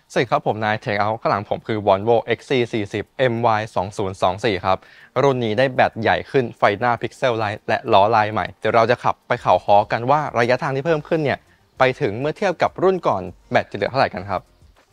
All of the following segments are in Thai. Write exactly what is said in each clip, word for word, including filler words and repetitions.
สวัสดีครับผมนายเทคเอาข้างหลังผมคือ Volvo เอ็กซ์ ซี สี่สิบ เอ็ม วาย สองศูนย์สองสี่ ครับรุ่นนี้ได้แบตใหญ่ขึ้นไฟหน้าพิกเซลไลท์และล้อลายใหม่เดี๋ยวเราจะขับไปเขาค้อกันว่าระยะทางที่เพิ่มขึ้นเนี่ยไปถึงเมื่อเทียบกับรุ่นก่อนแบตจะเหลือเท่าไหร่กันครับ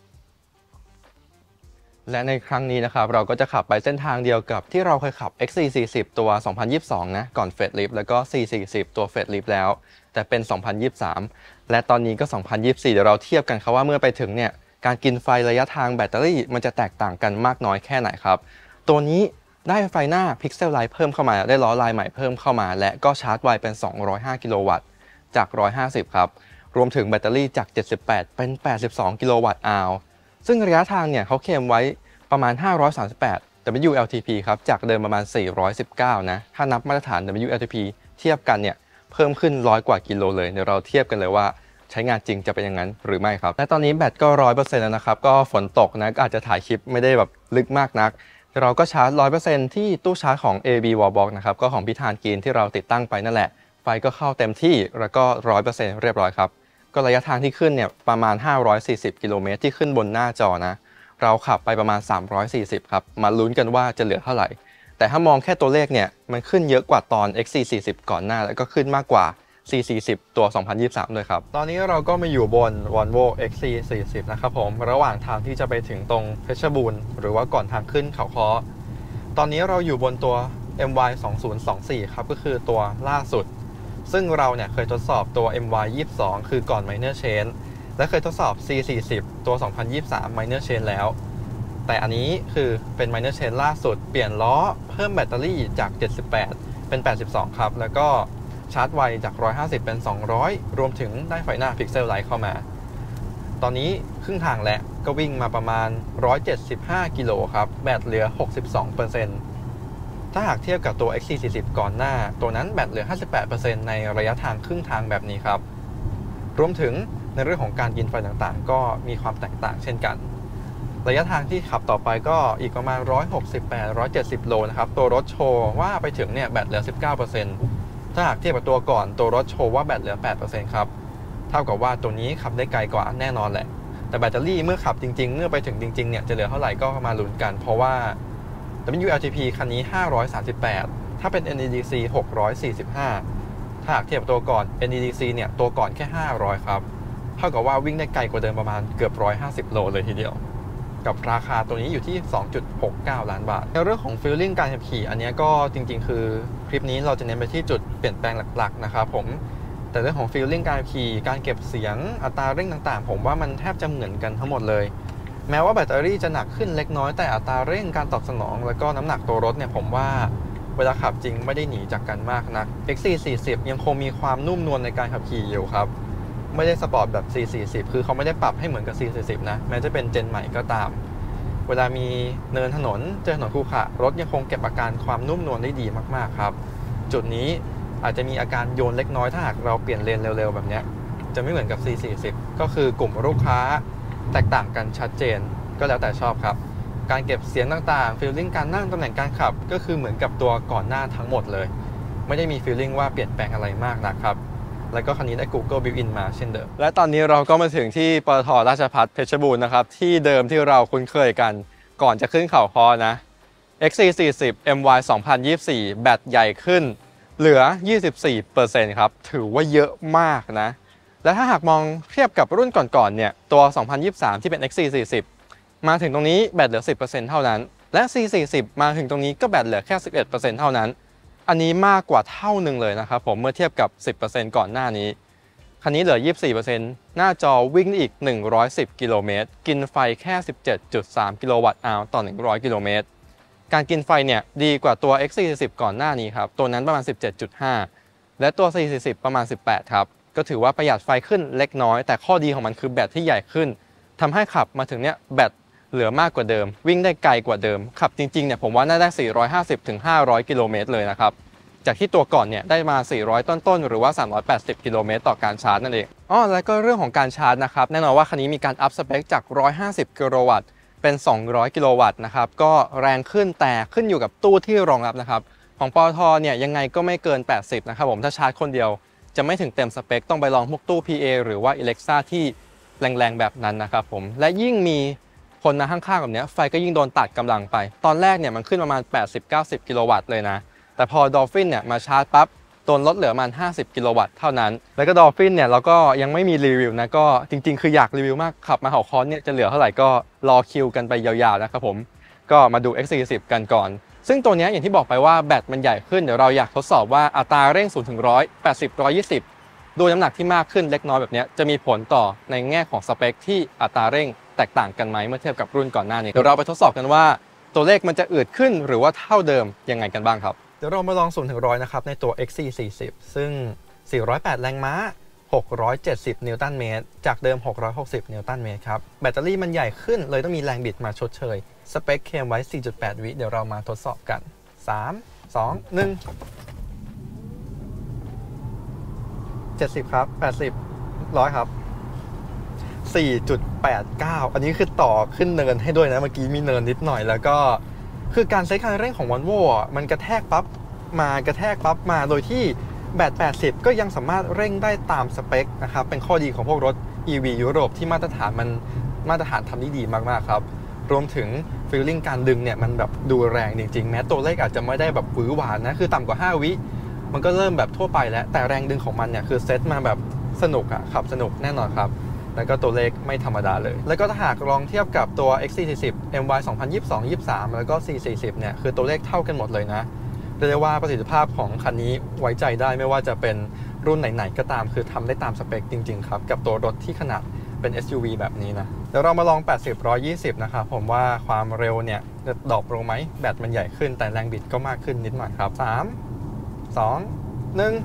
และในครั้งนี้นะครับเราก็จะขับไปเส้นทางเดียวกับที่เราเคยขับ เอ็กซ์ ซี สี่สิบ ตัว สองพันยี่สิบสอง นะก่อนเฟสลิฟต์แล้วก็ ซี สี่สิบ ตัวเฟสลิฟต์แล้วแต่เป็น สองพันยี่สิบสาม และตอนนี้ก็ สองพันยี่สิบสี่ เดี๋ยวเราเทียบกันครับว่าเมื่อไปถึงเนี่ยการกินไฟระยะทางแบตเตอรี่มันจะแตกต่างกันมากน้อยแค่ไหนครับตัวนี้ได้ไฟหน้าพิกเซลไลท์เพิ่มเข้ามาได้ล้อลายใหม่เพิ่มเข้ามาและก็ชาร์จไวเป็นสองร้อยห้ากิโลวัตต์จากหนึ่งร้อยห้าสิบครับรวมถึงแบตเตอรี่จากเจ็ดสิบแปดเป็นแปดสิบสองกิโลวัตต์อาวซึ่งระยะทางเนี่ยเขาเคลมไว้ประมาณห้าร้อยสามสิบแปด ดับเบิลยู แอล ที พี ครับจากเดิมประมาณสี่ร้อยสิบเก้านะถ้านับมาตรฐาน ดับเบิลยู แอล ที พี เทียบกันเนี่ยเพิ่มขึ้นร้อยกว่ากิโลเลยเดี๋ยวเราเทียบกันเลยว่าใช้งานจริงจะเป็นอย่างนั้นหรือไม่ครับและตอนนี้แบตก็ ร้อยเปอร์เซ็นต์ แล้วนะครับก็ฝนตกนะก็อาจจะถ่ายคลิปไม่ได้แบบลึกมากนักเราก็ชาร์จ ร้อยเปอร์เซ็นต์ ที่ตู้ชาร์จของ เอ บี Wallbox นะครับก็ของพิธานกรีนที่เราติดตั้งไปนั่นแหละไฟก็เข้าเต็มที่แล้วก็ ร้อยเปอร์เซ็นต์ เรียบร้อยครับก็ระยะทางที่ขึ้นเนี่ยประมาณห้าร้อยสี่สิบกิโลเมตรที่ขึ้นบนหน้าจอนะเราขับไปประมาณสามร้อยสี่สิบครับมาลุ้นกันว่าจะเหลือเท่าไหร่แต่ถ้ามองแค่ตัวเลขเนี่ยมันขึ้นเยอะกว่าตอน เอ็กซ์ ซี สี่สิบ ก่อนหน้าแล้วก็ขึ้นมากกว่า ซี สี่สิบ ตัว สองพันยี่สิบสาม ด้วยครับตอนนี้เราก็มาอยู่บน Volvo เอ็กซ์ ซี สี่สิบ นะครับผมระหว่างทางที่จะไปถึงตรงเพชรบูรณ์หรือว่าก่อนทางขึ้นเขาค้อตอนนี้เราอยู่บนตัว เอ็ม วาย สองศูนย์สองสี่ ครับก็คือตัวล่าสุดซึ่งเราเนี่ยเคยทดสอบตัว เอ็ม วาย ยี่สิบสอง คือก่อน Minor Change และเคยทดสอบ ซี สี่สิบ ตัว สองพันยี่สิบสาม Minor Change แล้วแต่อันนี้คือเป็น Minor Change ล่าสุดเปลี่ยนล้อเพิ่มแบตเตอรี่จากเจ็ดสิบแปดเป็นแปดสิบสองครับแล้วก็ชาร์จไวจากหนึ่งร้อยห้าสิบเป็นสองร้อยรวมถึงได้ไฟหน้าพิกเซลไลท์เข้ามาตอนนี้ครึ่งทางแล้วก็วิ่งมาประมาณหนึ่งร้อยเจ็ดสิบห้ากิโลครับแบตเหลือ หกสิบสองเปอร์เซ็นต์ ถ้าหากเทียบกับตัว เอ็กซ์ ซี สี่สิบ ก่อนหน้าตัวนั้นแบตเหลือ ห้าสิบแปดเปอร์เซ็นต์ ในระยะทางครึ่งทางแบบนี้ครับรวมถึงในเรื่องของการกินไฟต่างๆก็มีความแตกต่างเช่นกันระยะทางที่ขับต่อไปก็อีกประมาณหนึ่งร้อยหกสิบแปด หนึ่งร้อยเจ็ดสิบโลนะครับตัวรถโชว์ว่าไปถึงเนี่ยแบตเหลือ สิบเก้าเปอร์เซ็นต์ ถ้าหากเทียบกับตัวก่อนตัวรถโชว์ว่าแบตเหลือ แปดเปอร์เซ็นต์ ครับเท่ากับว่าตัวนี้ขับได้ไกลกว่าแน่นอนแหละแต่แบตเตอรี่เมื่อขับจริงๆเมื่อไปถึงจริงๆเนี่ยจะเหลือเท่าไหร่ก็มาลุ้นกันเพราะว่า ดับเบิลยู แอล ที พี คันนี้ห้าร้อยสามสิบแปดถ้าเป็น เอ็น อี ดี ซี หกร้อยสี่สิบห้าถ้าหากเทียบกับตัวก่อน เอ็น อี ดี ซี เนี่ยตัวก่อนแค่ห้าร้อยครับเท่ากับว่าวิ่งได้ไกลกว่าเดิมประมาณเกือบหนึ่งร้อยห้าสิบโลเลยทีเดียวกับราคาตัวนี้อยู่ที่ สองจุดหกเก้า ล้านบาทในเรื่องของฟีลลิ่งการขับขี่อันนี้ก็จริงๆคือคลิปนี้เราจะเน้นไปที่จุดเปลี่ยนแปลงหลักๆนะครับผมแต่เรื่องของฟีลลิ่งการขับขี่การเก็บเสียงอัตราเร่งต่างๆผมว่ามันแทบจะเหมือนกันทั้งหมดเลยแม้ว่าแบตเตอรี่จะหนักขึ้นเล็กน้อยแต่อัตราเร่งการตอบสนองแล้วก็น้ำหนักตัวรถเนี่ยผมว่าเวลาขับจริงไม่ได้หนีจากกันมากนัก เอ็กซ์ ซี สี่สิบ ยังคงมีความนุ่มนวลในการขับขี่อยู่ครับไม่ได้สปอร์ตแบบ ซี สี่สิบ คือเขาไม่ได้ปรับให้เหมือนกับ ซี สี่สิบ นะแม้จะเป็นเจนใหม่ก็ตามเวลามีเนินถนนเจอถนนขรุขระรถยังคงเก็บอาการความนุ่มนวลได้ดีมากๆครับจุดนี้อาจจะมีอาการโยนเล็กน้อยถ้าหากเราเปลี่ยนเลนเร็วๆแบบนี้จะไม่เหมือนกับ ซี สี่สิบ ก็คือกลุ่มลูกค้าแตกต่างกันชัดเจนก็แล้วแต่ชอบครับการเก็บเสียงต่างๆฟีลลิ่งการนั่งตำแหน่งการขับก็คือเหมือนกับตัวก่อนหน้าทั้งหมดเลยไม่ได้มีฟีลลิ่งว่าเปลี่ยนแปลงอะไรมากนะครับแล้วก็คันนี้ได้ Google Built-in มาเช่นเดิมและตอนนี้เราก็มาถึงที่ปตท.ราชภัฏเพชรบูรณ์นะครับที่เดิมที่เราคุ้นเคยกันก่อนจะขึ้นเขาค้อนะ เอ็กซ์ ซี สี่สิบ เอ็ม วาย สองพันยี่สิบสี่ แบตใหญ่ขึ้นเหลือ ยี่สิบสี่เปอร์เซ็นต์ ครับถือว่าเยอะมากนะและถ้าหากมองเทียบกับรุ่นก่อนๆเนี่ยตัว สองพันยี่สิบสาม ที่เป็น เอ็กซ์ ซี สี่สิบ มาถึงตรงนี้แบตเหลือ สิบเปอร์เซ็นต์ เท่านั้นและ ซี สี่สิบ มาถึงตรงนี้ก็แบตเหลือแค่ สิบเอ็ดเปอร์เซ็นต์ เท่านั้นอันนี้มากกว่าเท่าหนึ่งเลยนะครับผมเมื่อเทียบกับ สิบเปอร์เซ็นต์ ก่อนหน้านี้คันนี้เหลือ ยี่สิบสี่เปอร์เซ็นต์ หน้าจอวิ่งอีกหนึ่งร้อยสิบกิโลเมตรกินไฟแค่ สิบเจ็ดจุดสาม กิโลวัตต์อาวต่อหนึ่งร้อยกิโลเมตรการกินไฟเนี่ยดีกว่าตัว เอ็กซ์ ซี สี่สิบ ก่อนหน้านี้ครับตัวนั้นประมาณ สิบเจ็ดจุดห้า และตัว ซี สี่สิบ ประมาณ สิบแปด ครับก็ถือว่าประหยัดไฟขึ้นเล็กน้อยแต่ข้อดีของมันคือแบตที่ใหญ่ขึ้นทำให้ขับมาถึงเนี้ยแบตเหลือมากกว่าเดิมวิ่งได้ไกลกว่าเดิมขับจริงๆเนี่ยผมว่าน่าได้สี่ร้อยห้าสิบถึงห้าร้อยกิโลเมตรเลยนะครับจากที่ตัวก่อนเนี่ยได้มาสี่ร้อยต้นๆหรือว่าสามร้อยแปดสิบกิโลเมตรต่อการชาร์จนั่นเองอ๋อแล้วก็เรื่องของการชาร์จนะครับแน่นอนว่าคันนี้มีการอัพสเปคจากหนึ่งร้อยห้าสิบกิโลวัตต์เป็นสองร้อยกิโลวัตต์นะครับก็แรงขึ้นแต่ขึ้นอยู่กับตู้ที่รองรับนะครับของปตท.เนี่ยยังไงก็ไม่เกินแปดสิบนะครับผมถ้าชาร์จคนเดียวจะไม่ถึงเต็มสเปคต้องไปลองพวกตู้ พี เอ หรือว่า Alexa ที่แรงๆแบบนั้นนะครับผมและยิ่งมีคนมาข้างๆแบบนี้ไฟก็ยิ่งโดนตัดกำลังไปตอนแรกเนี่ยมันขึ้นประมาณ แปดสิบถึงเก้าสิบ กิโลวัตต์เลยนะแต่พอ Dolphin เนี่ยมาชาร์จปั๊บโดนลดเหลือประมาณห้าสิบ กิโลวัตต์เท่านั้นแล้วก็ Dolphin เนี่ยเราก็ยังไม่มีรีวิวนะก็จริงๆคืออยากรีวิวมากขับมาเขาค้อนเนี่ยจะเหลือเท่าไหร่ก็รอคิวกันไปยาวๆนะครับผมก็มาดู เอ็กซ์ สี่สิบ กันก่อนซึ่งตัวนี้อย่างที่บอกไปว่าแบตมันใหญ่ขึ้นเดี๋ยวเราอยากทดสอบว่าอัตราเร่งศูนย์ถึงร้อยแปดสิบ หนึ่งร้อยยี่สิบด้วยน้ำหนักที่มากขึ้นเล็กน้อยแบบนี้จะมีผลต่อในแง่ของสเปคที่อัตราเร่งแตกต่างกันไหมเมื่อเทียบกับรุ่นก่อนหน้านี้เดี๋ยวเราไปทดสอบกันว่าตัวเลขมันจะอืดขึ้นหรือว่าเท่าเดิมยังไงกันบ้างครับเดี๋ยวเรามาลองศูนย์ถึงร้อยนะครับในตัว เอ็กซ์ สี่ สี่สิบ ซึ่งสี่ร้อยแปดแรงม้าหกร้อยเจ็ดสิบนิวตันเมตรจากเดิมหกร้อยหกสิบนิวตันเมตรครับแบตเตอรี่มันใหญ่ขึ้นเลยต้องมีแรงบิดมาชดเชยสเปคเคลมไว้ สี่จุดแปด วิเดี๋ยวเรามาทดสอบกันสาม สอง หนึ่ง เจ็ดสิบครับแปดสิบ หนึ่งร้อยครับ สี่จุดแปดเก้า อันนี้คือต่อขึ้นเนินให้ด้วยนะเมื่อกี้มีเนินนิดหน่อยแล้วก็คือการเซตคันเร่งของ Volvo มันกระแทกปั๊บมากระแทกปั๊บมาโดยที่แบตแปดสิบก็ยังสามารถเร่งได้ตามสเปคนะครับเป็นข้อดีของพวกรถ อี วี ยุโรปที่มาตรฐานมันมาตรฐานทำได้ดีมากๆครับรวมถึงฟีลลิ่งการดึงเนี่ยมันแบบดูแรงจริงๆแม้ตัวเลขอาจจะไม่ได้แบบหวือหวานนะคือต่ำกว่าห้าวิมันก็เริ่มแบบทั่วไปแล้วแต่แรงดึงของมันเนี่ยคือเซตมาแบบสนุกอะขับสนุกแน่นอนครับแล้วก็ตัวเลขไม่ธรรมดาเลยแล้วก็ถ้าหากลองเทียบกับตัว เอ็กซ์ สี่ สี่สิบ เอ็ม วาย สองพันยี่สิบสอง ยี่สิบสามแล้วก็ สี่ สี่สิบ เนี่ยคือตัวเลขเท่ากันหมดเลยนะเรียกได้ว่าประสิทธิภาพของคันนี้ไว้ใจได้ไม่ว่าจะเป็นรุ่นไหนๆก็ตามคือทำได้ตามสเปคจริงๆครับกับตัวรถที่ขนาดเป็น เอส ยู วี แบบนี้นะเดี๋ยวเรามาลองแปดสิบ หนึ่งร้อยยี่สิบนะครับผมว่าความเร็วเนี่ยจะดรอปลงไหมแบตมันใหญ่ขึ้นแต่แรงบิดก็มากขึ้นนิดหน่อยครับสาม สอง หนึ่ง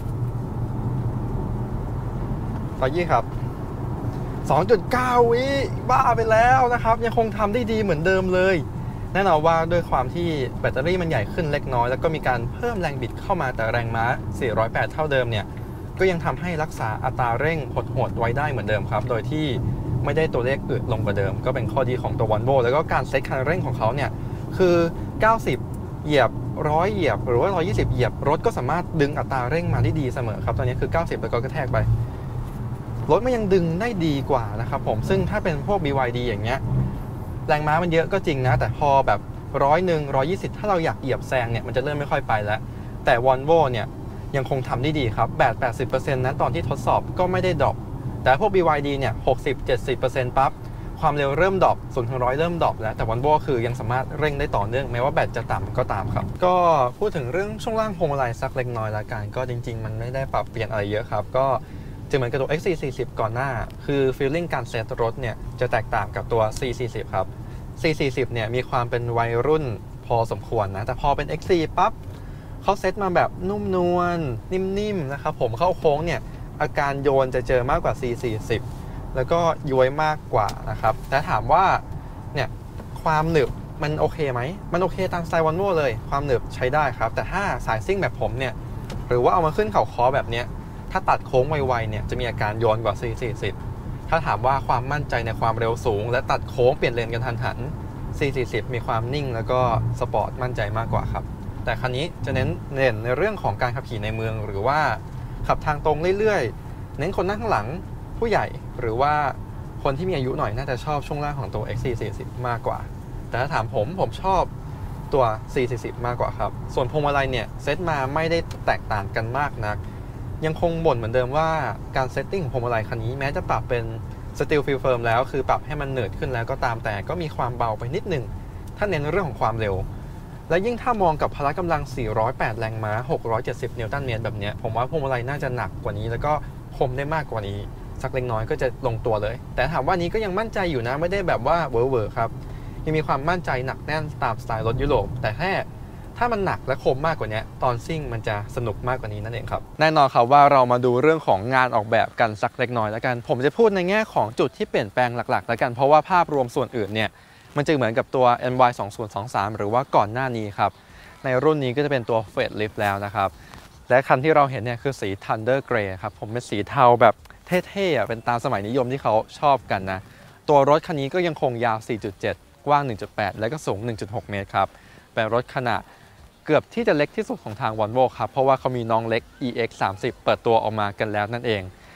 ร้อยยี่สิบครับ สองจุดเก้า วิบ้าไปแล้วนะครับยังคงทำได้ดีเหมือนเดิมเลยแน่นอนว่าด้วยความที่แบตเตอรี่มันใหญ่ขึ้นเล็กน้อยแล้วก็มีการเพิ่มแรงบิดเข้ามาแต่แรงม้าสี่ร้อยแปดเท่าเดิมเนี่ยก็ยังทำให้รักษาอัตราเร่งโหดๆไว้ได้เหมือนเดิมครับโดยที่ไม่ได้ตัวเลขอืดลงกว่าเดิมก็เป็นข้อดีของตัว Volvo แล้วก็การเซตคันเร่งของเขาเนี่ยคือเก้าสิบเหยียบหนึ่งร้อยเหยียบหรือว่าหนึ่งร้อยยี่สิบเหยียบรถก็สามารถดึงอัตราเร่งมาได้ดีเสมอครับตอนนี้คือเก้าสิบแล้วก็กระแทกไปรถมันยังดึงได้ดีกว่านะครับผมซึ่งถ้าเป็นพวก บี วาย ดี อย่างเงี้ยแรงม้ามันเยอะก็จริงนะแต่พอแบบร้อยหนึ่งร้อยยี่สิบถ้าเราอยากเหยียบแซงเนี่ยมันจะเริ่มไม่ค่อยไปแล้วแต่ Volvo เนี่ยยังคงทำได้ดีครับแบต แปดสิบเปอร์เซ็นต์ นั้นตอนที่ทดสอบก็ไม่ได้ดรอปแต่พวก บี วาย ดี เนี่ย หกสิบ เจ็ดสิบเปอร์เซ็นต์ ปั๊บความเร็วเริ่มดรอปศูนย์ถึงร้อยเริ่มดรอปแล้วแต่ Volvo คือยังสามารถเร่งได้ต่อเนื่องแม้ว่าแบตจะต่ำก็ตามครับก็พูดถึงเรื่องช่วงล่างพวงมาลัยสักเล็กน้อยละกันก็จริงๆมันไม่ได้ปรับเปลี่ยนอะไรเยอะครับก็จะเหมือนกับตัว เอ็กซ์ สี่ สี่สิบ ก่อนหน้าคือ feeling การเซตรถเนี่ยจะแตกต่างกับตัว ซี สี่สิบ ครับ ซี สี่สิบ เนี่ยมีความเป็นวัยรุ่นพอสมควรนะแต่พอเป็น เอ็กซ์ สี่ ปั๊บเขาเซตมาแบบนุ่มนวลนิ่มๆนะครับผมเข้าโค้งเนี่ยอาการโยนจะเจอมากกว่า ซี สี่สิบ แล้วก็ย้วยมากกว่านะครับแต่ถามว่าเนี่ยความหนึบมันโอเคไหมมันโอเคตามสไตล์ Volvo เลยความหนึบใช้ได้ครับแต่ถ้าสายซิ่งแบบผมเนี่ยหรือว่าเอามาขึ้นเข่าคอแบบเนี้ยถ้าตัดโค้งไวๆเนี่ยจะมีอาการโยนกว่า ซี สี่สิบ ถ้าถามว่าความมั่นใจในความเร็วสูงและตัดโค้งเปลี่ยนเลนกันทันหัน ซี สี่สิบ มีความนิ่งแล้วก็สปอร์ตมั่นใจมากกว่าครับแต่คันนี้จะเน้นเน้นในเรื่องของการขับขี่ในเมืองหรือว่าขับทางตรงเรื่อยๆเน้นคนนั่งข้างหลังผู้ใหญ่หรือว่าคนที่มีอายุหน่อยน่าจะชอบช่วงล่างของตัว เอ็กซ์ สี่สิบ มากกว่าแต่ถ้าถามผมผมชอบตัว ซี สี่สิบ มากกว่าครับส่วนพวงมาลัยเนี่ยเซตมาไม่ได้แตกต่างกันมากนักยังคงบ่นเหมือนเดิมว่าการเซตติ้งพวงมาลัยคันนี้แม้จะปรับเป็นสตีลฟิลเฟิร์มแล้วคือปรับให้มันเหนืดขึ้นแล้วก็ตามแต่ก็มีความเบาไปนิดนึงถ้าเน้นเรื่องของความเร็วและยิ่งถ้ามองกับพละกำลังสี่ร้อยแปดแรงม้าหกร้อยเจ็ดสิบนิวตันเมตรแบบนี้ผมว่าพวงมาลัยน่าจะหนักกว่านี้แล้วก็คมได้มากกว่านี้สักเล็กน้อยก็จะลงตัวเลยแต่ถามว่านี้ก็ยังมั่นใจอยู่นะไม่ได้แบบว่าเวอร์เวอร์ครับยังมีความมั่นใจหนักแน่นตามสไตล์รถยุโรปแต่แค่ถ้ามันหนักและคมมากกว่านี้ตอนซิ่งมันจะสนุกมากกว่านี้นั่นเองครับแน่นอนครับว่าเรามาดูเรื่องของงานออกแบบกันสักเล็กน้อยแล้วกันผมจะพูดในแง่ของจุดที่เปลี่ยนแปลงหลักๆแล้วกันเพราะว่าภาพรวมส่วนอื่นเนี่ยมันจะเหมือนกับตัว เอ็ม วาย สองพันยี่สิบสามหรือว่าก่อนหน้านี้ครับในรุ่นนี้ก็จะเป็นตัว Facelift แล้วนะครับและคันที่เราเห็นเนี่ยคือสี Thunder Grey ครับผมเป็นสีเทาแบบเท่ๆเป็นตามสมัยนิยมที่เขาชอบกันนะตัวรถคันนี้ก็ยังคงยาว สี่จุดเจ็ด กว้าง หนึ่งจุดแปด และก็สูง หนึ่งจุดหก เมตรครับเป็นรถขนาดเกือบที่จะเล็กที่สุดของทาง Volvo ครับเพราะว่าเขามีน้องเล็ก อี เอ็กซ์ สามสิบ เปิดตัวออกมากันแล้วนั่นเอง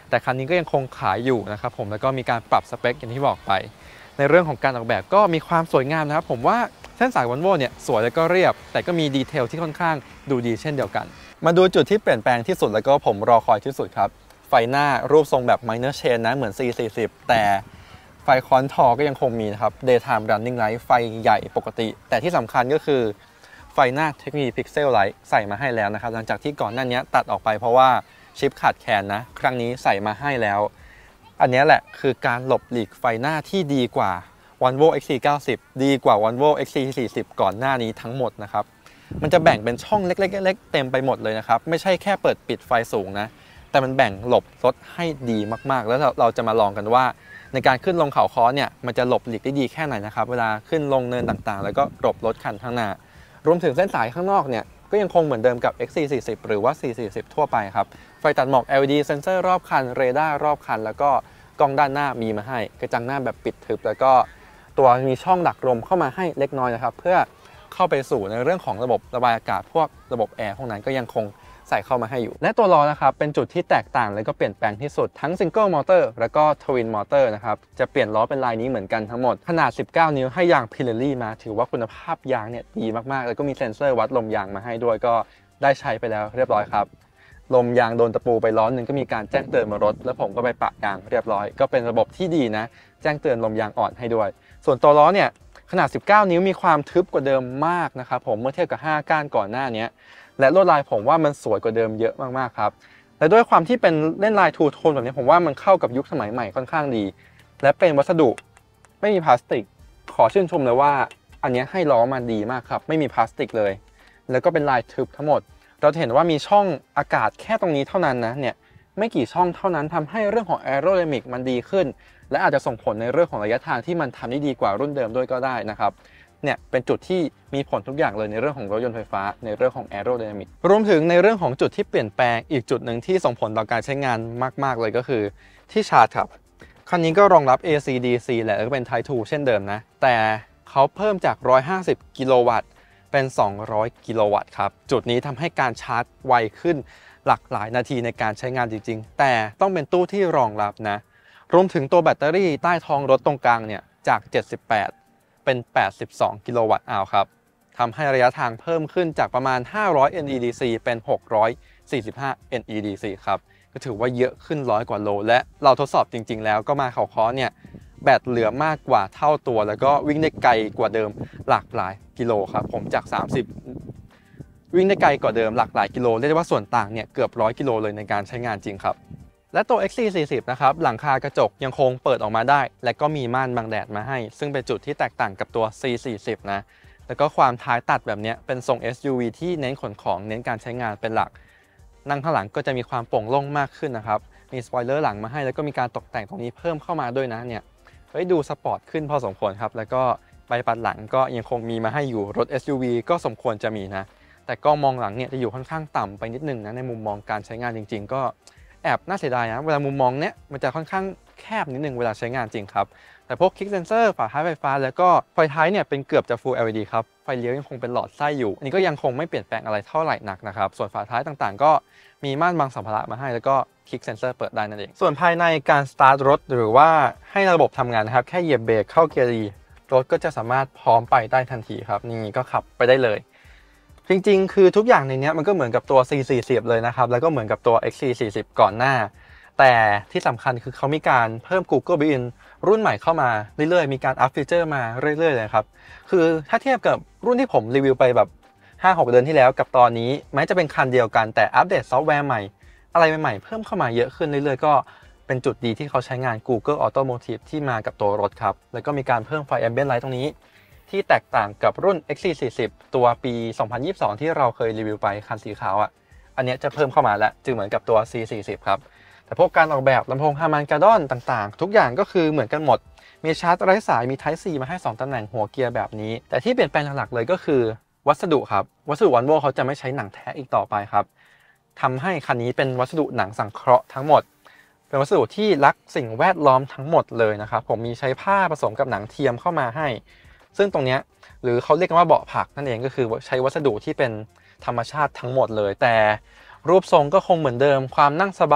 แต่คันนี้ก็ยังคงขายอยู่นะครับผมแล้วก็มีการปรับสเปคอย่างที่บอกไปในเรื่องของการออกแบบก็มีความสวยงามนะครับผมว่าเส้นสาย Volvo เนี่ยสวยแล้วก็เรียบแต่ก็มีดีเทลที่ค่อนข้างดูดีเช่นเดียวกันมาดูจุดที่เปลี่ยนแปลงที่สุดแล้วก็ผมรอคอยที่สุดครับไฟหน้ารูปทรงแบบ minor change นะเหมือน ซี สี่สิบ แต่ไฟคอนทอร์ก็ยังคงมีนะครับ daytime running light ไฟใหญ่ปกติแต่ที่สำคัญก็คือไฟหน้าเทคโนโลยี Pixel Light ใส่มาให้แล้วนะครับหลังจากที่ก่อนหน้านี้ตัดออกไปเพราะว่าชิปขาดแคลนนะครั้งนี้ใส่มาให้แล้วอันนี้แหละคือการหลบหลีกไฟหน้าที่ดีกว่า Volvo เอ็กซ์ ซี เก้าสิบ ดีกว่า Volvo เอ็กซ์ ซี สี่สิบ ก่อนหน้านี้ทั้งหมดนะครับมันจะแบ่งเป็นช่องเล็กๆเล็กๆเต็มไปหมดเลยนะครับไม่ใช่แค่เปิดปิดไฟสูงนะแต่มันแบ่งหลบรถให้ดีมากๆแล้วเราจะมาลองกันว่าในการขึ้นลงเขาค้อเนี่ยมันจะหลบหลีกได้ดีแค่ไหนนะครับเวลาขึ้นลงเนินต่างๆแล้วก็หลบรถคันข้างหน้ารวมถึงเส้นสายข้างนอกเนี่ยก็ยังคงเหมือนเดิมกับ เอ็กซ์ ซี สี่สิบ หรือว่า ซี สี่สิบ ทั่วไปครับไฟตัดหมอก แอล อี ดี เซ็นเซอร์รอบคันเรดาร์รอบคันแล้วก็กล้องด้านหน้ามีมาให้กระจังหน้าแบบปิดทึบแล้วก็ตัวมีช่องดักลมเข้ามาให้เล็กน้อยนะครับเพื่อเข้าไปสู่ในเรื่องของระบบระบายอากาศพวกระบบแอร์พวกนั้นก็ยังคงใส่เข้ามาให้อยู่และตัวล้อนะครับเป็นจุดที่แตกต่างและก็เปลี่ยนแปลงที่สุดทั้ง Single Motor แล้วก็ Twin Motor นะครับจะเปลี่ยนล้อเป็นลายนี้เหมือนกันทั้งหมดขนาดสิบเก้านิ้วให้ยาง Pirelli มาถือว่าคุณภาพยางเนี่ยดีมากๆแล้วก็มีเซ็นเซอร์วัดลมยางมาให้ด้วยก็ได้ใช้ไปแล้วเรียบร้อยครับลมยางโดนตะปูไปล้อหนึ่งก็มีการแจ้งเตือนบนรถแล้วผมก็ไปปะยางเรียบร้อยก็เป็นระบบที่ดีนะแจ้งเตือนลมยางอ่อนให้ด้วยส่วนตัวล้อเนี่ยขนาดสิบเก้านิ้วมีความทึบกว่าเดิมมากนะครับผมเมื่อเทียบกับห้าก้านก่อนหน้านี้และลวดลายผมว่ามันสวยกว่าเดิมเยอะมากๆครับและด้วยความที่เป็นเล่นลายทูโทนแบบนี้ผมว่ามันเข้ากับยุคสมัยใหม่ค่อนข้างดีและเป็นวัสดุไม่มีพลาสติกขอชื่นชมเลยว่าอันนี้ให้ล้อมาดีมากครับไม่มีพลาสติกเลยแล้วก็เป็นลายทึบทั้งหมดเราเห็นว่ามีช่องอากาศแค่ตรงนี้เท่านั้นนะเนี่ยไม่กี่ช่องเท่านั้นทำให้เรื่องของแอโรไดนามิกมันดีขึ้นและอาจจะส่งผลในเรื่องของระยะทางที่มันทำได้ดีกว่ารุ่นเดิมด้วยก็ได้นะครับเนี่ยเป็นจุดที่มีผลทุกอย่างเลยในเรื่องของรถยนต์ไฟฟ้าในเรื่องของแอโรไดนามิกรวมถึงในเรื่องของจุดที่เปลี่ยนแปลงอีกจุดหนึ่งที่ส่งผลต่อการใช้งานมากๆเลยก็คือที่ชาร์จครับคันนี้ก็รองรับ เอ ซี ดี ซี แหละแล้วก็เป็น Type ทู เช่นเดิมนะแต่เขาเพิ่มจากหนึ่งร้อยห้าสิบกิโลวัตต์เป็นสองร้อยกิโลวัตต์ครับจุดนี้ทำให้การชาร์จไวขึ้นหลากหลายนาทีในการใช้งานจริงๆแต่ต้องเป็นตู้ที่รองรับนะรวมถึงตัวแบตเตอรี่ใต้ท้องรถตรงกลางเนี่ยจากเจ็ดสิบแปดเป็นแปดสิบสองกิโลวัตต์อาวครับทำให้ระยะทางเพิ่มขึ้นจากประมาณห้าร้อย เอ็น อี ดี ซี เป็นหกร้อยสี่สิบห้า เอ็น อี ดี ซี ครับก็ถือว่าเยอะขึ้นร้อยกว่าโลและเราทดสอบจริงๆแล้วก็มาเขาค้อเนี่ยแบตเหลือมากกว่าเท่าตัวแล้วก็วิ่งได้ไกลกว่าเดิมหลากหลายกิโลครับผมจากสามสิบวิ่งได้ไกลกว่าเดิมหลากหลายกิโลเรียกได้ว่าส่วนต่างเนี่ยเกือบร้อยกิโลเลยในการใช้งานจริงครับและตัว เอ็กซ์ ซี สี่สิบ นะครับหลังคากระจกยังคงเปิดออกมาได้และก็มีม่านบังแดดมาให้ซึ่งเป็นจุดที่แตกต่างกับตัว ซี สี่สิบ นะแล้วก็ความท้ายตัดแบบนี้เป็นทรง เอส ยู วี ที่เน้นขนของเน้นการใช้งานเป็นหลักนั่งข้างหลังก็จะมีความโปร่งโล่งมากขึ้นนะครับมีสปอยเลอร์หลังมาให้แล้วก็มีการตกแต่งตรงนี้เพิ่มเข้ามาด้วยนะเนี่ยเฮ้ยดูสปอร์ตขึ้นพอสมควรครับแล้วก็ใบปัดหลังก็ยังคงมีมาให้อยู่รถ เอส ยู วี ก็สมควรจะมีนะแต่กล้องมองหลังเนี่ยจะอยู่ค่อนข้างต่ำไปนิดนึงนะในมุมมองการใช้งานจริงๆก็แอบน่าเสียดายนะเวลามุมมองเนี้ยมันจะค่อนข้างแคบนิดนึงเวลาใช้งานจริงครับแต่พวกคลิกเซนเซอร์ฝาท้ายไฟฟ้าแล้วก็ไฟท้ายเนี่ยเป็นเกือบจะ Full แอล อี ดี ครับไฟเลี้ยวยังคงเป็นหลอดไส้อยู่อันนี้ก็ยังคงไม่เปลี่ยนแปลงอะไรเท่าไหร่นักนะครับส่วนฝาท้ายต่างๆก็มีม่านบังสัมภาระมาให้แล้วก็คลิกเซนเซอร์เปิดได้นั่นเองส่วนภายในการสตาร์ทรถหรือว่าให้ระบบทำงานนะครับแค่เหยียบเบรกเข้าเกียร์ดีรถก็จะสามารถพร้อมไปได้ทันทีครับนี่ก็ขับไปได้เลยจริงๆคือทุกอย่างในนี้มันก็เหมือนกับตัว ซี สี่สิบ เลยนะครับแล้วก็เหมือนกับตัว เอ็กซ์ ซี สี่สิบ ก่อนหน้าแต่ที่สำคัญคือเขามีการเพิ่ม Google Built-in รุ่นใหม่เข้ามาเรื่อยๆมีการอัพฟีเจอร์มาเรื่อยๆเลยครับคือถ้าเทียบกับรุ่นที่ผมรีวิวไปแบบ ห้าหก เดือนที่แล้วกับตอนนี้แม้จะเป็นคันเดียวกันแต่อัปเดตซอฟต์แวร์ใหม่อะไรใหม่ๆเพิ่มเข้ามาเยอะขึ้นเรื่อยๆก็เป็นจุดดีที่เขาใช้งาน Google Automotive ที่มากับตัวรถครับแล้วก็มีการเพิ่มไฟ Ambient Light ตรงนี้ที่แตกต่างกับรุ่น เอ็กซ์ ซี สี่สิบ ตัวปี สองพันยี่สิบสอง ที่เราเคยรีวิวไปคันสีขาวอ่ะอันนี้จะเพิ่มเข้ามาแล้วจึงเหมือนกับตัว ซี สี่สิบ ครับแต่พวกการออกแบบลำโพงฮามันการ์ดอนต่างๆทุกอย่างก็คือเหมือนกันหมดมีชาร์จไร้สายมี Type C มาให้สองตำแหน่งหัวเกียร์แบบนี้แต่ที่เปลี่ยนแปลงหลักๆเลยก็คือวัสดุครับวัสดุ Volvo เขาจะไม่ใช้หนังแท้อีกต่อไปครับทำให้คันนี้เป็นวัสดุหนังสังเคราะห์ทั้งหมดเป็นวัสดุที่รักสิ่งแวดล้อมทั้งหมดเลยนะครับผมมีใช้ผ้าผสมกับหนังเทียมเข้ามาให้ซึ่งตรงนี้หรือเขาเรียกกันว่าเบาะผักนั่นเองก็คือใช้วัสดุที่เป็นธรรมชาติทั้งหมดเลยแต่รูปทรงก็คงเหมือนเดิมความนั่งสบาย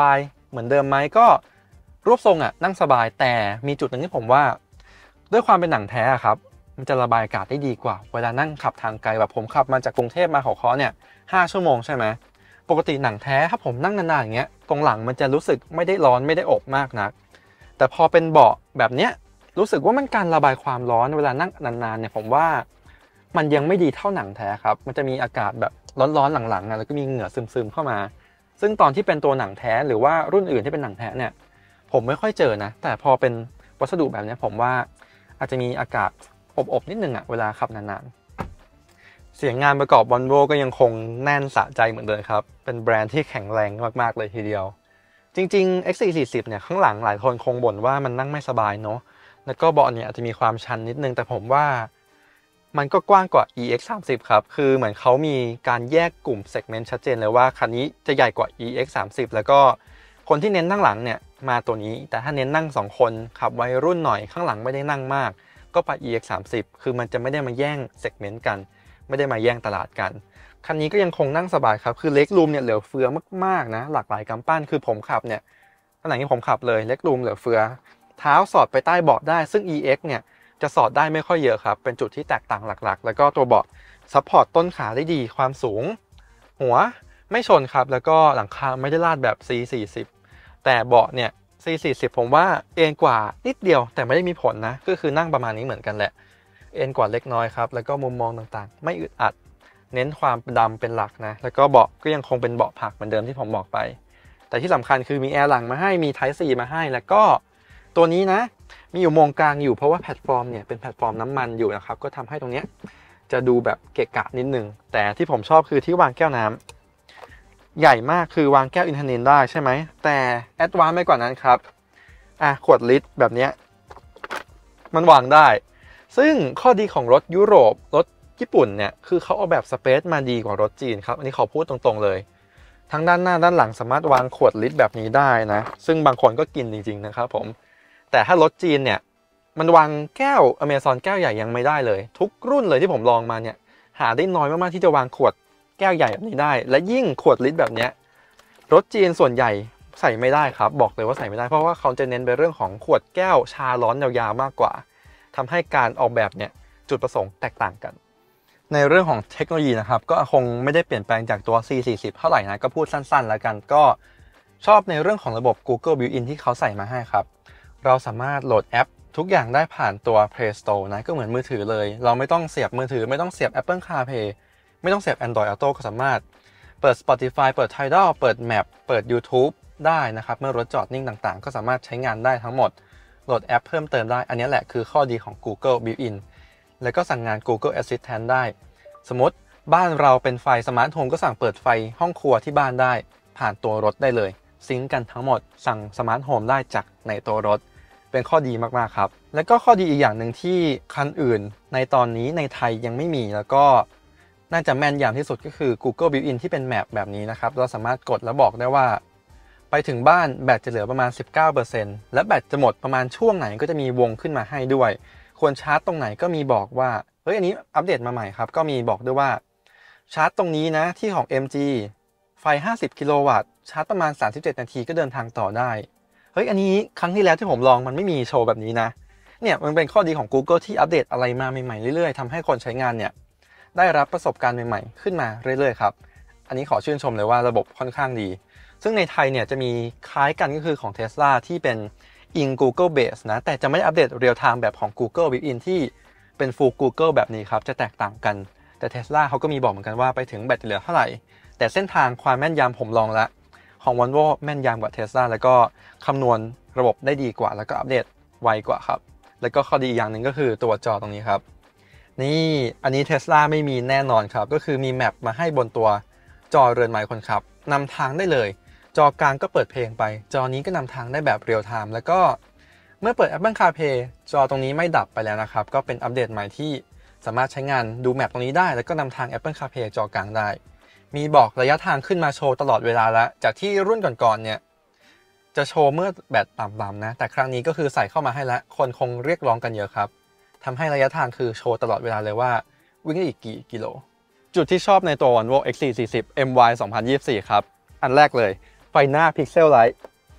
เหมือนเดิมไหมก็รูปทรงอ่ะนั่งสบายแต่มีจุดหนึ่งที่ผมว่าด้วยความเป็นหนังแท้ครับมันจะระบายอากาศได้ดีกว่าเวลานั่งขับทางไกลแบบผมขับมาจากกรุงเทพมาเขาค้อเนี่ยห้าชั่วโมงใช่ไหมปกติหนังแท้ถ้าผมนั่งนานๆอย่างเงี้ยตรงหลังมันจะรู้สึกไม่ได้ร้อนไม่ได้อบมากนักแต่พอเป็นเบาะแบบเนี้ยรู้สึกว่ามันการระบายความร้อนเวลานั่งนานๆเนี่ยผมว่ามันยังไม่ดีเท่าหนังแท้ครับมันจะมีอากาศแบบร้อนๆหลังๆนะแล้วก็มีเหงื่อซึมๆเข้ามาซึ่งตอนที่เป็นตัวหนังแท้หรือว่ารุ่นอื่นที่เป็นหนังแท้เนี่ยผมไม่ค่อยเจอนะแต่พอเป็นวัสดุแบบนี้ผมว่าอาจจะมีอากาศอบๆนิดนึงอะเวลาขับนานๆเสียงงานประกอบ Volvo ก็ยังคงแน่นสะใจเหมือนเดิมครับเป็นแบรนด์ที่แข็งแรงมากๆเลยทีเดียวจริงๆ เอ็กซ์ ซี สี่สิบ เนี่ยข้างหลังหลายคนคงบ่นว่ามันนั่งไม่สบายเนาะแล้วก็เบาะเนี่ยอาจจะมีความชันนิดนึงแต่ผมว่ามันก็กว้างกว่า อี เอ็กซ์ สามสิบ ครับคือเหมือนเขามีการแยกกลุ่มเซกเมนต์ชัดเจนเลยว่าคันนี้จะใหญ่กว่า อี เอ็กซ์ สามสิบ แล้วก็คนที่เน้นนั่งหลังเนี่ยมาตัวนี้แต่ถ้าเน้นนั่งสองคนขับวัยรุ่นหน่อยข้างหลังไม่ได้นั่งมากก็ไป อี เอ็กซ์ สามสิบ คือมันจะไม่ได้มาแย่งเซกเมนต์กันไม่ได้มาแย่งตลาดกันคันนี้ก็ยังคงนั่งสบายครับคือเล็กรูมเนี่ยเหลือเฟือมากๆนะหลากหลายกำปั้นคือผมขับเนี่ยขณะที่ผมขับเลยเล็กรูมเหลือเฟือเท้าสอดไปใต้เบาะได้ซึ่ง อี เอ็กซ์ เนี่ยจะสอดได้ไม่ค่อยเยอะครับเป็นจุดที่แตกต่างหลักๆแล้วก็ตัวเบาะซัพพอร์ตต้นขาได้ดีความสูงหัวไม่ชนครับแล้วก็หลังคาไม่ได้ลาดแบบ ซี สี่สิบ แต่เบาะเนี่ย ซี สี่สิบ ผมว่าเอ็นกว่านิดเดียวแต่ไม่ได้มีผลนะก็คือนั่งประมาณนี้เหมือนกันแหละเอ็นกว่าเล็กน้อยครับแล้วก็มุมมองต่างๆไม่อึดอัดเน้นความดำเป็นหลักนะแล้วก็เบาะก็ยังคงเป็นเบาะผักเหมือนเดิมที่ผมบอกไปแต่ที่สำคัญคือมีแอร์หลังมาให้มี Type ซี มาให้แล้วก็ตัวนี้นะมีอยู่มงกลางอยู่เพราะว่าแพลตฟอร์มเนี่ยเป็นแพลตฟอร์มน้ำมันอยู่นะครับก็ทำให้ตรงนี้จะดูแบบเกะกะนิดนึงแต่ที่ผมชอบคือที่วางแก้วน้ำใหญ่มากคือวางแก้วอินทนิลได้ใช่ไหมแต่แอดวานซ์ไปกว่านั้นครับอ่ะขวดลิตรแบบนี้มันวางได้ซึ่งข้อดีของรถยุโรปรถญี่ปุ่นเนี่ยคือเขาเอาแบบสเปซมาดีกว่ารถจีนครับอันนี้ขอพูดตรงๆเลยทั้งด้านหน้าด้านหลังสามารถวางขวดลิตรแบบนี้ได้นะซึ่งบางคนก็กินจริงๆนะครับผมแต่ถ้ารถจีนเนี่ยมันวางแก้วอเมซอนแก้วใหญ่ยังไม่ได้เลยทุกรุ่นเลยที่ผมลองมาเนี่ยหาได้น้อยมากๆที่จะวางขวดแก้วใหญ่แบบนี้ได้และยิ่งขวดลิตรแบบนี้รถจีนส่วนใหญ่ใส่ไม่ได้ครับบอกเลยว่าใส่ไม่ได้เพราะว่าเขาจะเน้นไปเรื่องของขวดแก้วชาร้อนยาวๆมากกว่าทำให้การออกแบบเนี่ยจุดประสงค์แตกต่างกันในเรื่องของเทคโนโลยีนะครับก็คงไม่ได้เปลี่ยนแปลงจากตัว ซี สี่สิบ เท่าไหร่นะก็พูดสั้นๆแล้วกันก็ชอบในเรื่องของระบบ Google Built-in ที่เขาใส่มาให้ครับเราสามารถโหลดแอปทุกอย่างได้ผ่านตัว Play Store นะก็เหมือนมือถือเลยเราไม่ต้องเสียบมือถือไม่ต้องเสียบ Apple CarPlay ไม่ต้องเสียบ Android Auto ก็สามารถเปิด Spotify เปิด Tidal เปิด Map เปิด YouTube ได้นะครับเมื่อรถจอดนิ่งต่างๆก็สามารถใช้งานได้ทั้งหมดโหลดแอปเพิ่มเติมได้อันนี้แหละคือข้อดีของ Google Built-in แล้วก็สั่งงาน Google Assistant ได้สมมติบ้านเราเป็นไฟสมาร์ทโฮมก็สั่งเปิดไฟห้องครัวที่บ้านได้ผ่านตัวรถได้เลยซิงก์กันทั้งหมดสั่งสมาร์ทโฮมได้จากในตัวรถเป็นข้อดีมากๆครับแล้วก็ข้อดีอีกอย่างหนึ่งที่คันอื่นในตอนนี้ในไทยยังไม่มีแล้วก็น่าจะแม่นยำที่สุดก็คือ Google Built-in ที่เป็นแมปแบบนี้นะครับเราสามารถกดแล้วบอกได้ว่าไปถึงบ้านแบตจะเหลือประมาณ สิบเก้าเปอร์เซ็นต์ และแบตจะหมดประมาณช่วงไหนก็จะมีวงขึ้นมาให้ด้วยควรชาร์จตรงไหนก็มีบอกว่าเฮ้ยอันนี้อัปเดตมาใหม่ครับก็มีบอกด้วยว่าชาร์จตรงนี้นะที่ของ เอ็ม จี ไฟห้าสิบกิโลวัตต์ชาร์จประมาณสามสิบเจ็ดนาทีก็เดินทางต่อได้เฮ้ยอันนี้ครั้งที่แล้วที่ผมลองมันไม่มีโชว์แบบนี้นะเนี่ยมันเป็นข้อดีของ Google ที่อัปเดตอะไรมาใหม่ๆเรื่อยๆทำให้คนใช้งานเนี่ยได้รับประสบการณ์ใหม่ๆขึ้นมาเรื่อยๆครับอันนี้ขอชื่นชมเลยว่าระบบค่อนข้างดีซึ่งในไทยเนี่ยจะมีคล้ายกันก็คือของ Tesla ที่เป็นอิง Google Base นะแต่จะไม่อัปเดตเรียลไทม์แบบของ Google Built-in ที่เป็น Full Google แบบนี้ครับจะแตกต่างกันแต่ Tesla เขาก็มีบอกเหมือนกันว่าไปถึงแบตเหลือเท่าไหร่แต่เส้นทางความแม่นยำผมลองแล้วของ Volvo แม่นยำกว่า Tesla แล้วก็คำนวณระบบได้ดีกว่าแล้วก็อัปเดตไวกว่าครับแล้วก็ข้อดีอย่างหนึ่งก็คือตัวจอตรงนี้ครับนี่อันนี้ Tesla ไม่มีแน่นอนครับก็คือมีแมปมาให้บนตัวจอเรือนไม้คนขับนำทางได้เลยจอกลางก็เปิดเพลงไปจอนี้ก็นำทางได้แบบเรียลไทม์แล้วก็เมื่อเปิด Apple CarPlay จอตรงนี้ไม่ดับไปแล้วนะครับก็เป็นอัปเดตใหม่ที่สามารถใช้งานดูแมปตรงนี้ได้แล้วก็นำทาง Apple CarPlay จอกลางได้มีบอกระยะทางขึ้นมาโชว์ตลอดเวลาแล้วจากที่รุ่นก่อนๆเนี่ยจะโชว์เมื่อแบตต่ำๆนะแต่ครั้งนี้ก็คือใส่เข้ามาให้แล้วคนคงเรียกร้องกันเยอะครับทำให้ระยะทางคือโชว์ตลอดเวลาเลยว่าวิ่งได้อีกกี่กิโลจุดที่ชอบในตัว Volvo เอ็กซ์ ซี สี่สิบ เอ็ม วาย สองพันยี่สิบสี่ครับอันแรกเลยไฟหน้า Pixel Light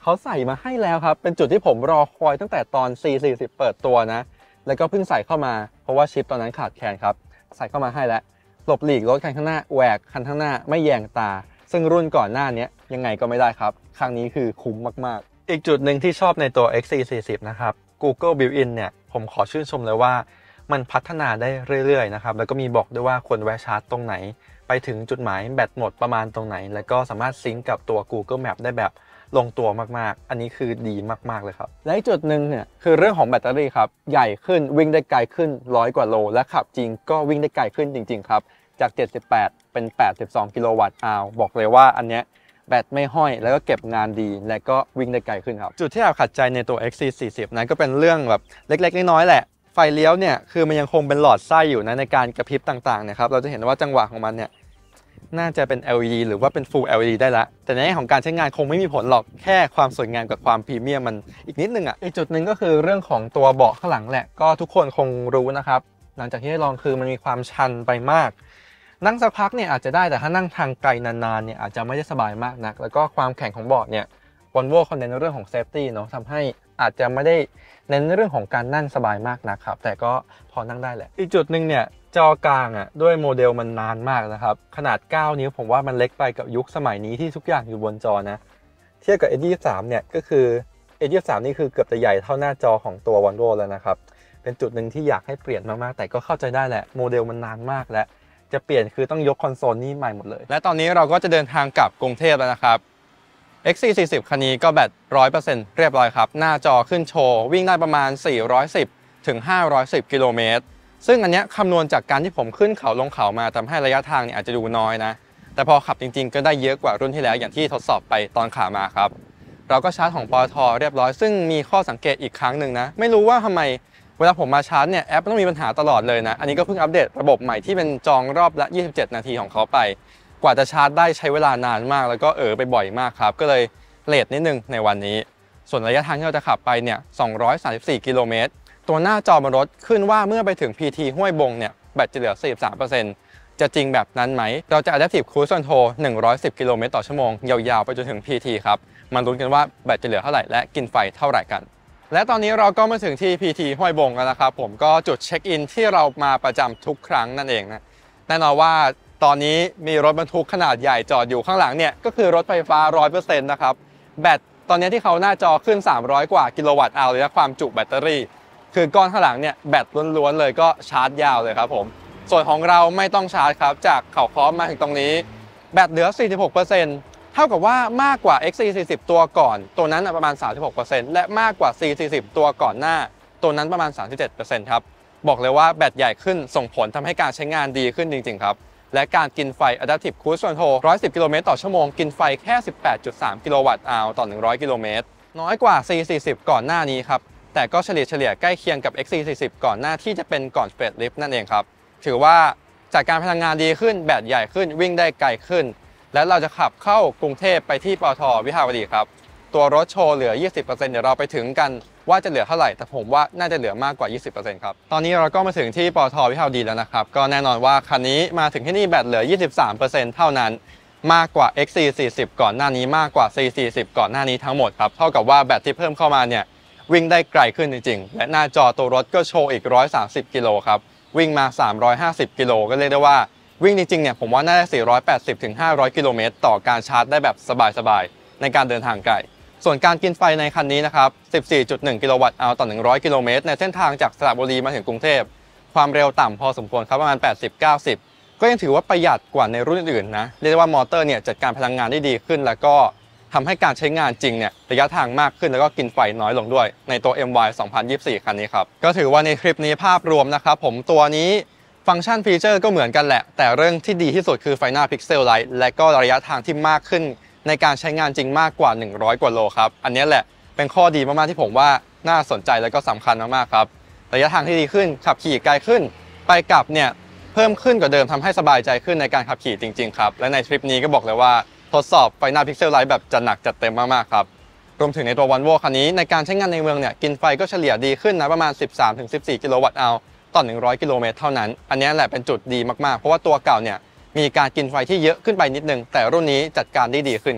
เขาใส่มาให้แล้วครับเป็นจุดที่ผมรอคอยตั้งแต่ตอน ซี สี่สิบ เปิดตัวนะแล้วก็เพิ่งใส่เข้ามาเพราะว่าชิปตอนนั้นขาดแคลนครับใส่เข้ามาให้แล้วหลบหลีกรถคันข้างหน้าแหวกคันข้างหน้าไม่แยงตาซึ่งรุ่นก่อนหน้านี้ยังไงก็ไม่ได้ครับครั้งนี้คือคุ้มมากๆอีกจุดหนึ่งที่ชอบในตัว เอ็กซ์ ซี สี่สิบ นะครับ Google Built-in เนี่ยผมขอชื่นชมเลยว่ามันพัฒนาได้เรื่อยๆนะครับแล้วก็มีบอกด้วยว่าควรแวะชาร์จตรงไหนไปถึงจุดหมายแบตหมดประมาณตรงไหนแล้วก็สามารถซิงก์กับตัว Google Map ได้แบบลงตัวมากๆอันนี้คือดีมากๆเลยครับและอีกจุดหนึ่งเนี่ยคือเรื่องของแบตเตอรี่ครับใหญ่ขึ้นวิ่งได้ไกลขึ้นร้อยกว่าโลและขับจริงก็วิ่งได้ไกลขึ้นจริงๆครับจากเจ็ดสิบแปดเป็นแปดสิบสองกิโลวัตต์อาวบอกเลยว่าอันเนี้ยแบตไม่ห้อยแล้วก็เก็บงานดีและก็วิ่งได้ไกลขึ้นครับจุดที่แอบขัดใจในตัว เอ็กซ์ ซี สี่สิบ นั้นก็เป็นเรื่องแบบเล็กๆน้อยๆแหละไฟเลี้ยวเนี่ยคือมันยังคงเป็นหลอดไส้อยู่นะในการกระพริบต่างๆนะครับเราจะเห็นว่าจังหวะของมันเนี่ยน่าจะเป็น แอล อี ดี หรือว่าเป็น Full แอล อี ดี ได้ละแต่ในแง่ของการใช้งานคงไม่มีผลหรอกแค่ความสวยงามกับความพรีเมียมมันอีกนิดนึงอ่ะอีกจุดหนึ่งก็คือเรื่องของตัวเบาะข้างหลังแหละก็ทุกคนคงรู้นะครับหลังจากที่ได้ลองคือมันมีความชันไปมากนั่งสักพักเนี่ยอาจจะได้แต่ถ้านั่งทางไกลนานๆเนี่ยอาจจะไม่ได้สบายมากนักแล้วก็ความแข็งของเบาะเนี่ย Volvo เขาเน้นเรื่องของเซฟตี้เนาะทำให้อาจจะไม่ได้เน้นเรื่องของการนั่งสบายมากนะครับแต่ก็พอนั่งได้แหละอีกจุดหนึ่งเนี่ยจอกลางอ่ะด้วยโมเดลมันนานมากนะครับขนาดเก้านิ้วผมว่ามันเล็กไปกับยุคสมัยนี้ที่ทุกอย่างอยู่บนจอนะเทียบกับ เอ ยี่สิบสาม เนี่ยก็คือ เอ ยี่สิบสาม นี่คือเกือบจะใหญ่เท่าหน้าจอของตัว Volvo แล้วนะครับเป็นจุดหนึ่งที่อยากให้เปลี่ยนมากๆแต่ก็เข้าใจได้แหละโมเดลมันนานมากแล้วจะเปลี่ยนคือต้องยกคอนโซลนี่ใหม่หมดเลยและตอนนี้เราก็จะเดินทางกลับกรุงเทพแล้วนะครับ เอ็กซ์ ซี สี่สิบ คันนี้ก็แบต หนึ่งร้อยเปอร์เซ็นต์ เรียบร้อยครับหน้าจอขึ้นโชว์วิ่งได้ประมาณสี่ร้อยสิบถึงห้าร้อยสิบกิโลเมตรซึ่งอันนี้คำนวณจากการที่ผมขึ้นเขาลงเขามาทำให้ระยะทางเนี่ยอาจจะดูน้อยนะแต่พอขับจริงๆก็ได้เยอะกว่ารุ่นที่แล้วอย่างที่ทดสอบไปตอนขามาครับเราก็ชาร์จของปตท.เรียบร้อยซึ่งมีข้อสังเกตอีกครั้งหนึ่งนะไม่รู้ว่าทำไมเวลาผมมาชาร์จเนี่ยแอปต้องมีปัญหาตลอดเลยนะอันนี้ก็เพิ่งอัปเดตระบบใหม่ที่เป็นจองรอบละยี่สิบเจ็ดนาทีของเขาไปกว่าจะชาร์จได้ใช้เวลานานมากแล้วก็เออไปบ่อยมากครับก็เลยเลทนิดนึงในวันนี้ส่วนระยะทางที่เราจะขับไปเนี่ยสองร้อยสามสิบสี่กิโลเมตรตัวหน้าจอบนรถขึ้นว่าเมื่อไปถึง พี ที ห้วยบงเนี่ยแบตจะเหลือ สี่สิบสามเปอร์เซ็นต์ จะจริงแบบนั้นไหมเราจะ Adaptive Cruise Control หนึ่งร้อยสิบกิโลเมตรต่อชั่วโมงยาวๆไปจนถึง พี ที ครับมาลุ้นกันว่าแบตจะเหลือเท่าไหร่และกินไฟเท่าไหร่กันและตอนนี้เราก็มาถึงที่ พี ที ห้วยบงแล้วนะครับผมก็จุดเช็คอินที่เรามาประจำทุกครั้งนั่นเองนะแน่นอนว่าตอนนี้มีรถบรรทุกขนาดใหญ่จอดอยู่ข้างหลังเนี่ยก็คือรถไฟฟ้า หนึ่งร้อยเปอร์เซ็นต์ นะครับแบตตอนนี้ที่เขาหน้าจอขึ้นสามร้อยกว่ากิโลวัตต์เอาเลยนะความจุแบตเตอรี่คือก้อนข้างหลังเนี่ยแบตล้วนๆเลยก็ชาร์จยาวเลยครับผมส่วนของเราไม่ต้องชาร์จครับจากเขาค้อมมาถึงตรงนี้แบตเหลือ สี่สิบหกเปอร์เซ็นต์ เท่ากับว่ามากกว่า เอ็กซ์ ซี สี่สิบ ตัวก่อนตัวนั้นประมาณ สามสิบหกเปอร์เซ็นต์ และมากกว่า ซี สี่สิบ ตัวก่อนหน้าตัวนั้นประมาณ สามสิบเจ็ดเปอร์เซ็นต์ ครับบอกเลยว่าแบตใหญ่ขึ้นส่งผลทำให้การใช้งานดีขึ้นจริงๆครับและการกินไฟ Adaptive Cruise Control หนึ่งร้อยสิบกิโลเมตรต่อชั่วโมงกินไฟแค่ สิบแปดจุดสาม กิโลวัตต์อาวต่อหนึ่งร้อยกิโลเมตรน้อยกว่า ซี สี่สิบ ก่อนหน้านี้ครับแต่ก็เฉลี่ยเฉลี่ยใกล้เคียงกับ เอ็กซ์ ซี สี่สิบ ก่อนหน้าที่จะเป็นก่อนเฟสลิฟต์นั่นเองครับถือว่าจากการพลังงานดีขึ้นแบตใหญ่ขึ้นวิ่งได้ไกลขึ้นและเราจะขับเข้ากรุงเทพไปที่ปตท.วิภาวดีครับตัวรถโชว์เหลือ ยี่สิบเปอร์เซ็นต์ เดี๋ยวเราไปถึงกันว่าจะเหลือเท่าไหร่แต่ผมว่าน่าจะเหลือมากกว่า ยี่สิบเปอร์เซ็นต์ ครับตอนนี้เราก็มาถึงที่ปตท.วิภาวดีแล้วนะครับก็แน่นอนว่าคันนี้มาถึงที่นี่แบตเหลือ ยี่สิบสามเปอร์เซ็นต์ เท่านั้นมากกว่า เอ็กซ์ ซี สี่สิบ ก่อนหน้านี้มากกว่า ซี สี่สิบ ก่อนหน้านี้ทั้งหมดครับเท่ากับว่าแบตที่เพิ่มเข้ามาเนี่ยวิ่งได้ไกลขึ้นจริงๆและหน้าจอตัวรถก็โชว์อีกหนึ่งร้อยสามสิบกิโลครับวิ่งมาสามร้อยห้าสิบกิโลก็เรียกได้ว่าวิ่งจริงๆเนี่ยผมว่าน่าจะสี่ร้อยแปดสิบถึงห้าร้อยกิโลเมตรต่อการชาร์จได้แบบสบายๆในการเดินทางไกลส่วนการกินไฟในคันนี้นะครับ สิบสี่จุดหนึ่ง กิโลวัตต์อาวต่อหนึ่งร้อยกิโลเมตรในเส้นทางจากสระบุรีมาถึงกรุงเทพความเร็วต่ำพอสมควรครับประมาณ แปดสิบ เก้าสิบ ก็ยังถือว่าประหยัดกว่าในรุ่นอื่นๆนะเรียกได้ว่ามอเตอร์เนี่ยจัดการพลังงานได้ดีขึ้นแล้วก็ทำให้การใช้งานจริงเนี่ยระยะทางมากขึ้นแล้วก็กินไฟน้อยลงด้วยในตัว เอ็ม วาย สองพันยี่สิบสี่ คันนี้ครับก็ถือว่าในคลิปนี้ภาพรวมนะครับผมตัวนี้ฟังก์ชันฟีเจอร์ก็เหมือนกันแหละแต่เรื่องที่ดีที่สุดคือไฟหน้าพิกเซลไลท์และก็ระยะทางที่มากขึ้นในการใช้งานจริงมากกว่าหนึ่งร้อยกว่าโลครับอันนี้แหละเป็นข้อดีมากๆที่ผมว่าน่าสนใจและก็สำคัญมากๆครับระยะทางที่ดีขึ้นขับขี่ไกลขึ้นไปกลับเนี่ยเพิ่มขึ้นกว่าเดิมทำให้สบายใจขึ้นในการขับขี่จริงๆครับและในทริปนี้ก็บอกเลยว่าทดสอบไฟหน้าพิกเซลไลท์แบบจัดหนักจัดเต็มมากๆครับรวมถึงในตัว Volvo คันนี้ในการใช้งานในเมืองเนี่ยกินไฟก็เฉลี่ยดีขึ้นนะประมาณ สิบสามถึงสิบสี่ กิโลวัตต์อาวต่อหนึ่งร้อยกิโลเมตรเท่านั้นอันนี้แหละเป็นจุดดีมากๆเพราะว่าตัวเก่าเนี่ยมีการกินไฟที่เยอะขึ้นไปนิดนึงแต่รุ่นนี้จัดการได้ดีขึ้นครับ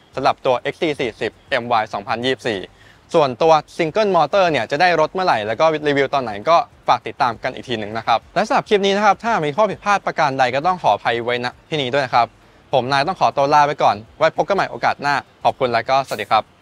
สำหรับตัว เอ็กซ์ ซี สี่สิบ เอ็ม วาย สองพันยี่สิบสี่ ส่วนตัว Single Motor เนี่ยจะได้รถเมื่อไหร่แล้วก็รีวิวตอนไหนก็ฝากติดตามกันอีกทีหนึ่งนะครับและสำหรับคลิปนี้นะครับถ้ามีข้อผิดพลาดประการใดก็ต้องขออภัยไว้ณที่นี้ด้วยนะครับผมนายต้องขอตัวลาไปก่อนไว้พบกันใหม่โอกาสหน้าขอบคุณและก็สวัสดีครับ